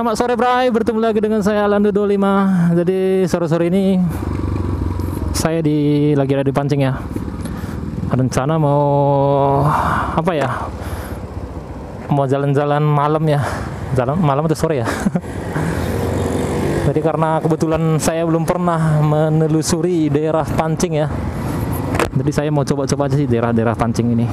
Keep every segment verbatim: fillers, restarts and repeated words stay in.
selamat sore Bray, bertemu lagi dengan saya Alando dua puluh lima. Jadi sore-sore ini saya di lagi ada di pancing ya. Rencana mau apa ya? Mau jalan-jalan malam ya. Jalan malam atau sore ya. Jadi karena kebetulan saya belum pernah menelusuri daerah pancing ya. Jadi saya mau coba-coba aja sih daerah-daerah pancing ini.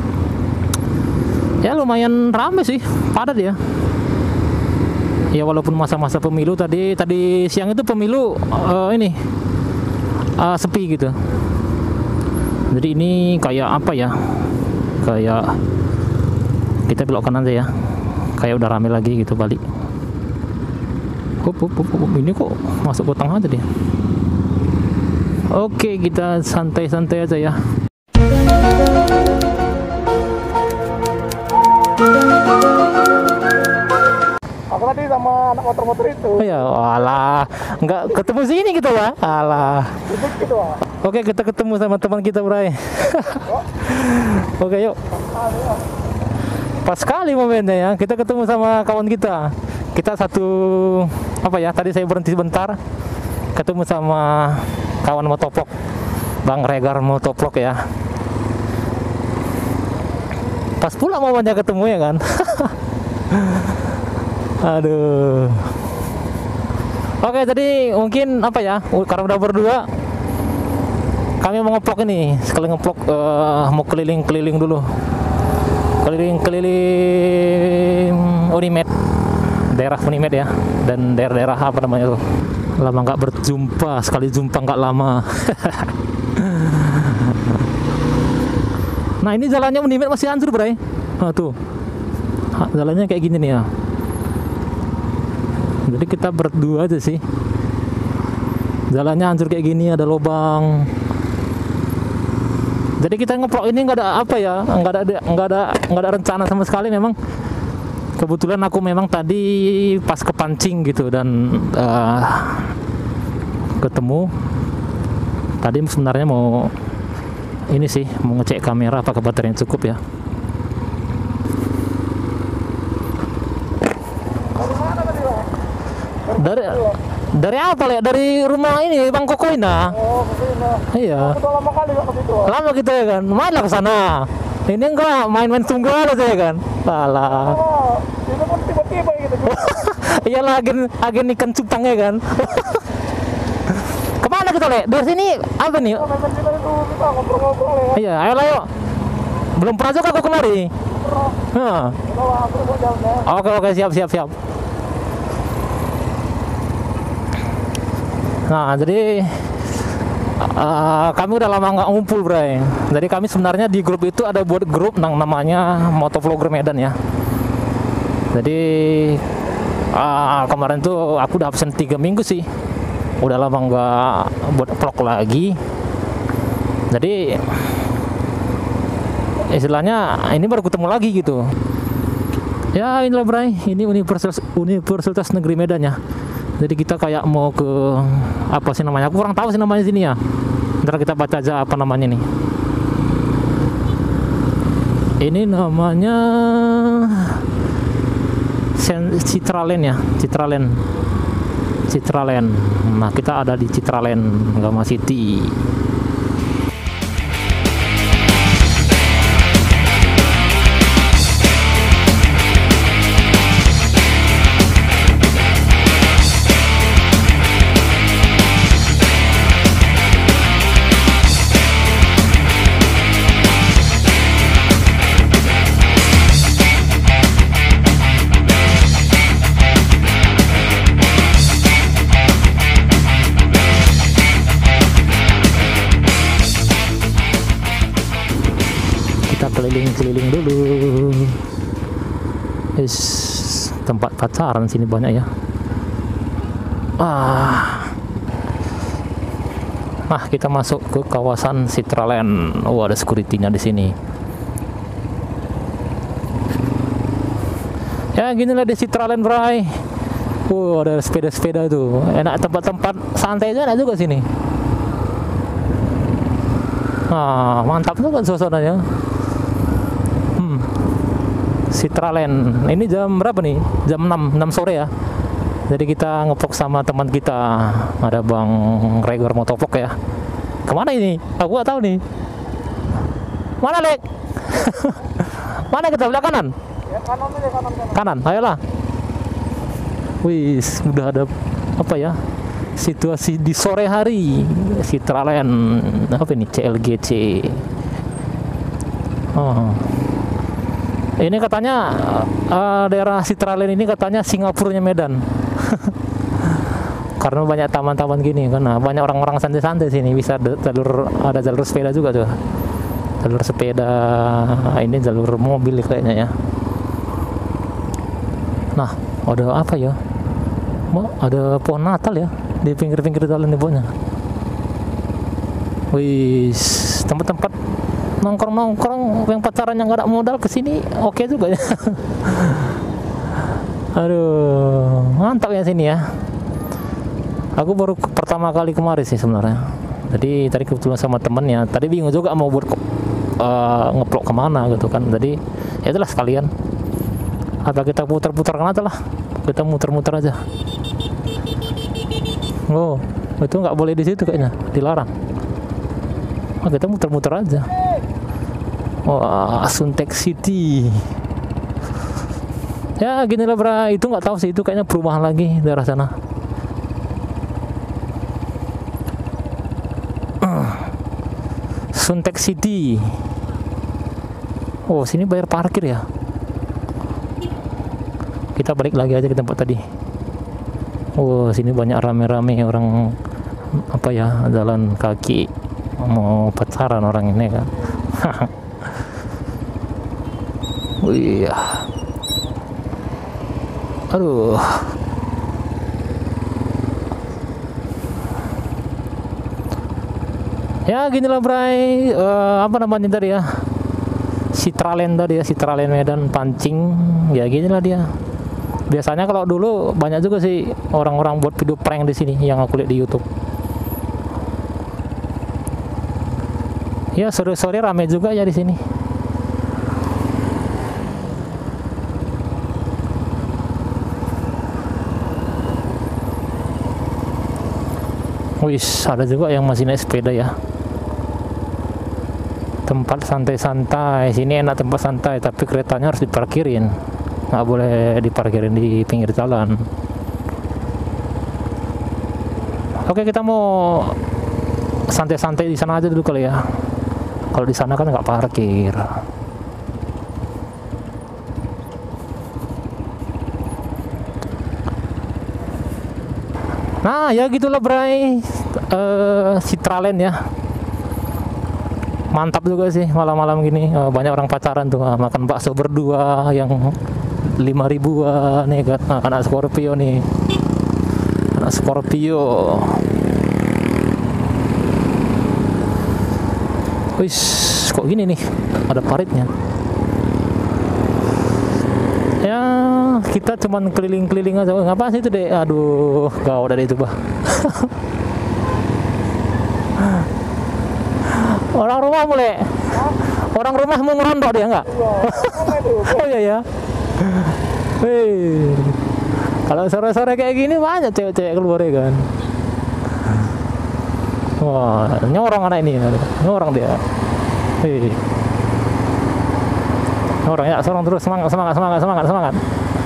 Ya lumayan ramai sih, padat ya. Ya walaupun masa-masa pemilu tadi tadi siang itu pemilu uh, ini uh, sepi gitu. Jadi ini kayak apa ya? Kayak kita belok kanan aja ya. Kayak udah rame lagi gitu balik. Hop, hop, hop, hop. Ini kok masuk ke tengah tadi. Oke, kita santai-santai aja ya. Aku tadi sama anak motor-motor itu. Oh ya, alah, nggak ketemu sini kita ya, alah. Gitu, ah. Oke, kita ketemu sama teman kita, Bray. Oke, yuk. Pas sekali momennya ya, kita ketemu sama kawan kita. Kita satu, apa ya, tadi saya berhenti sebentar, ketemu sama kawan motovlog, Bang Regar Motovlog ya. Pas pula momennya ketemu ya kan. Aduh. Oke, jadi mungkin apa ya? Karena udah berdua, kami mau ngeplok ini. Sekali ngeplok, uh, mau keliling-keliling dulu. Keliling-keliling Unimed, daerah Unimed ya, dan daerah-daerah apa namanya tuh. Lama nggak berjumpa, sekali jumpa nggak lama. Nah ini jalannya Unimed masih hancur, Bray. Nah tuh, jalannya kayak gini nih ya. Jadi kita berdua aja sih. Jalannya hancur kayak gini, ada lubang. Jadi kita ngeplok ini nggak ada apa ya, nggak ada nggak ada nggak ada rencana sama sekali. Memang kebetulan aku memang tadi pas kepancing gitu dan uh, ketemu. Tadi sebenarnya mau ini sih, mau ngecek kamera apakah baterainya cukup ya. Dari dari apa ya? Dari rumah ini Bang Kokoina. Oh, begini. Iya. Aku udah lama kali nggak ke situ. Lama gitu ya kan. Mainlah ke sana. Ini enggak main-main tunggal aja ya kan. Alah. Oh, itu pun tiba-tiba gitu. Iyalah agen agen ikan cupang ya kan. Kemana kita Le? Dari sini apa nih? Oh, memang kita itu kita ngobrol-ngobrol ya. Iya, ayolah yuk. Belum pernah juga aku kemari. Hah. Udah lah, aku mau jalan ya. Oke oke siap siap siap. Nah jadi uh, kami udah lama nggak ngumpul, Bray. Jadi kami sebenarnya di grup itu ada buat grup yang namanya Motovlogger Medan ya. Jadi uh, kemarin tuh aku udah absen tiga minggu sih. Udah lama nggak buat vlog lagi. Jadi istilahnya ini baru ketemu lagi gitu. Ya inilah, Bray. Ini Universitas Universitas Negeri Medan ya. Jadi kita kayak mau ke apa sih namanya? Aku kurang tahu sih namanya sini ya. Ntar kita baca aja apa namanya nih. Ini namanya Citraland ya, Citraland. Citraland. Nah, kita ada di Citraland, Gama City. Keliling-keliling dulu. Is tempat pacaran sini banyak ya. Ah. Nah, kita masuk ke kawasan Citraland. Oh, ada security-nya di sini. Ya, ginilah di Citraland, Bray. Oh, ada sepeda-sepeda tuh. Enak, tempat-tempat santai aja ada juga sini. Ah, mantap tuh kan suasananya. Citraland. Ini jam berapa nih? Jam enam, enam sore ya. Jadi kita ngepok sama teman kita, ada Bang Regor Motovlog ya. Kemana ini? Aku nggak tahu nih. Mana Lek? Mana kita belah kanan? Ya kanan aja, kanan kanan. Kanan, ayolah. Wih, udah ada apa ya? Situasi di sore hari. Citraland apa ini? C L G C. Oh. Ini katanya uh, daerah Citraland ini katanya Singapurnya Medan. Karena banyak taman-taman gini kan, nah, banyak orang-orang santai-santai sini, bisa ada jalur ada jalur sepeda juga tuh. Jalur sepeda, ini jalur mobil kayaknya ya. Nah, ada apa ya? Ada pohon Natal ya di pinggir-pinggir jalan di bawahnya. Wih, tempat-tempat nongkrong-nongkrong yang pacaran yang gak ada modal kesini oke okay juga ya. Aduh, mantap ya sini ya. Aku baru ke- pertama kali kemarin sih sebenarnya. Jadi tadi kebetulan sama temennya. Tadi bingung juga mau buat uh, ngeplok kemana gitu kan. Jadi ya itulah sekalian. Atau kita putar-putar kan aja lah. Kita muter-muter aja. Oh, itu nggak boleh di situ kayaknya, dilarang. Oh, kita muter-muter aja. Wah, Suntek City. Ya gini lah bro, itu nggak tahu sih, itu kayaknya perumahan lagi daerah sana. Suntek City. Oh, sini bayar parkir ya. Kita balik lagi aja ke tempat tadi. Oh, sini banyak rame-rame orang apa ya, jalan kaki mau pacaran orang ini kan. Wih. Aduh. Ya ginilah Bray, uh, apa namanya tadi ya, Citraland tadi ya, Citraland Medan pancing, ya ginilah dia. Biasanya kalau dulu banyak juga sih orang-orang buat video prank di sini yang aku lihat di YouTube. Ya sore-sore rame juga ya di sini. Wis, ada juga yang masih naik sepeda ya. Tempat santai-santai, sini enak tempat santai, tapi keretanya harus diparkirin. Nggak boleh diparkirin di pinggir jalan. Oke, kita mau santai-santai di sana aja dulu kali ya. Kalau di sana kan nggak parkir. Nah, ya gitulah Bray, uh, Citraland ya. Mantap juga sih malam-malam gini, uh, banyak orang pacaran tuh, uh, makan bakso berdua yang lima ribuan nih kan, uh, anak Scorpio nih, anak Scorpio. Wis, kok gini nih, ada paritnya. Ya, kita cuman keliling-keliling aja. Oh, ngapain sih itu deh? Aduh, gawat dari itu bah. Orang rumah mulai. Orang rumah mau ngerondok dia enggak? Oh iya ya. Hei. Kalau sore-sore kayak gini banyak cewek-cewek keluar ya kan. Wah, nyorong anak ini. Nyorong dia. Hei. Nyorong ya, sorong terus, semangat, semangat, semangat, semangat, semangat.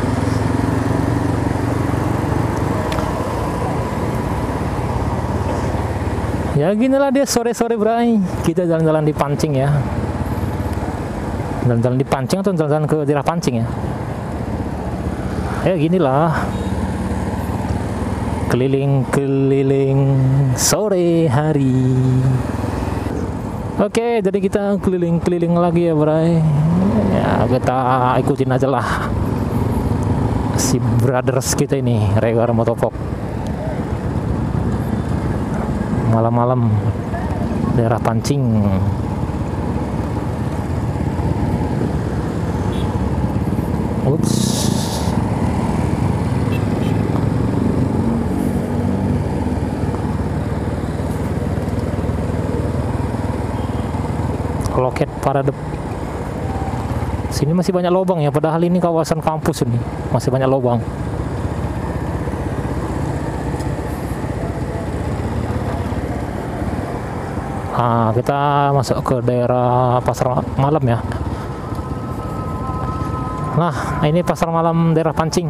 Ya ginilah dia sore-sore Bray, kita jalan-jalan di Pancing ya. Jalan-jalan di Pancing atau jalan-jalan ke daerah Pancing ya. Ya ginilah, keliling-keliling sore hari. Oke, jadi kita keliling-keliling lagi ya Bray. Ya kita ikutin aja lah si brothers kita ini, Regor Motovlog. Malam-malam daerah Pancing. Ups. Loket Parade. Sini masih banyak lubang ya, padahal ini kawasan kampus ini masih banyak lubang. Nah, kita masuk ke daerah pasar malam ya. Nah, ini pasar malam daerah Pancing.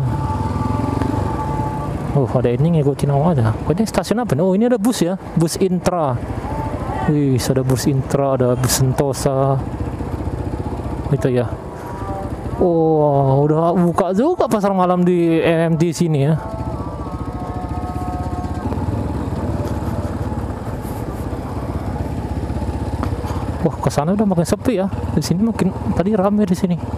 Oh, ada ini ngikutin awal aja. Oh, ini stasiun apa? Oh, ini ada bus ya, bus Intra. Wih, ada bus Intra, ada bus Sentosa. Itu ya. Oh, udah buka juga pasar malam di M M T sini ya. Wah, ke sana udah makin sepi ya. Di sini makin tadi ramai di sini.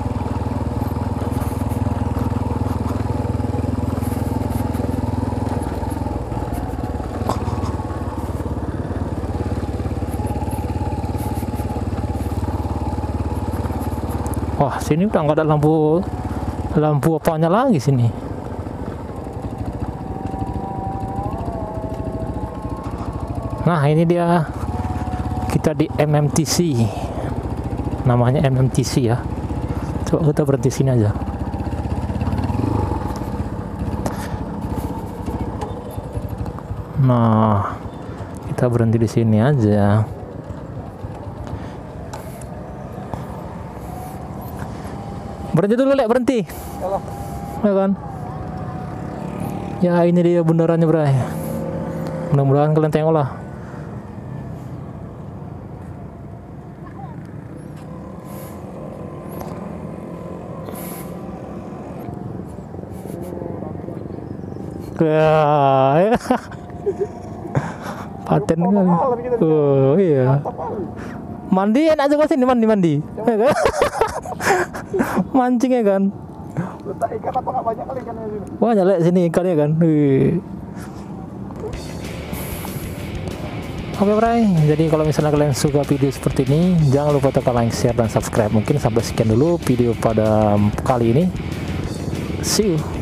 Wah, sini udah nggak ada lampu lampu apanya lagi sini. Nah, ini dia, kita di M M T C, namanya M M T C ya. Coba kita berhenti sini aja. Nah, kita berhenti di sini aja. Berhenti dulu, Lek, berhenti. Yalah. Ya kan? Ya, ini dia bundarannya, Bray. Mudah-mudahan kalian tengok lah. Ya, paten kali. Oh iya. Mandi enak juga sini, mandi mandi. Ya kan? Mancing ya kan. Letak ikan apa nggak banyak kali ikannya sini? Banyak lihat sini ikannya kan. Wih. Oke, Bray, jadi kalau misalnya kalian suka video seperti ini, jangan lupa tekan like, share, dan subscribe. Mungkin sampai sekian dulu video pada kali ini. See you.